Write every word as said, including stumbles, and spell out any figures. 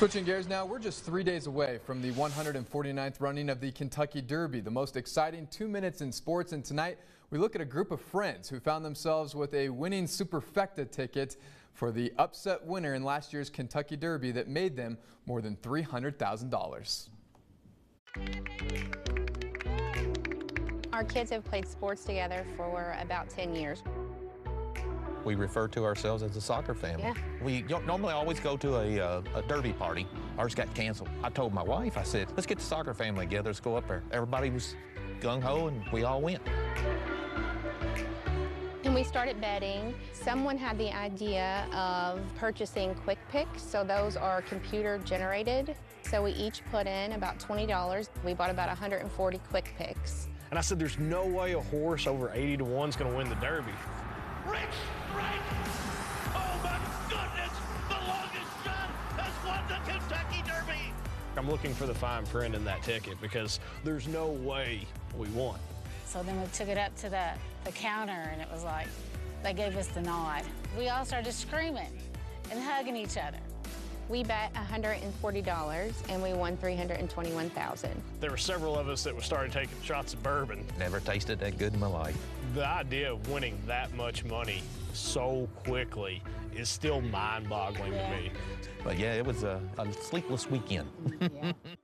Switching gears now, we're just three days away from the one hundred forty-ninth running of the Kentucky Derby, the most exciting two minutes in sports. And tonight, we look at a group of friends who found themselves with a winning Superfecta ticket for the upset winner in last year's Kentucky Derby that made them more than three hundred thousand dollars. Our kids have played sports together for about ten years. We refer to ourselves as a soccer family. Yeah. We don't normally always go to a, uh, a derby party. Ours got canceled. I told my wife, I said, let's get the soccer family together, let's go up there. Everybody was gung-ho and we all went. And we started betting. Someone had the idea of purchasing Quick Picks, so those are computer generated. So we each put in about twenty dollars. We bought about one hundred forty Quick Picks. And I said, there's no way a horse over eighty to one is going to win the Derby. Rich Strike! Oh my goodness! The longest shot has won the Kentucky Derby! I'm looking for the fine print in that ticket because there's no way we won. So then we took it up to the, the counter and it was like, they gave us the nod. We all started screaming and hugging each other. We bet one hundred forty dollars and we won three hundred twenty-one thousand dollars. There were several of us that started taking shots of bourbon. Never tasted that good in my life. The idea of winning that much money so quickly is still mind-boggling Yeah. to me. But yeah, it was a, a sleepless weekend. Yeah.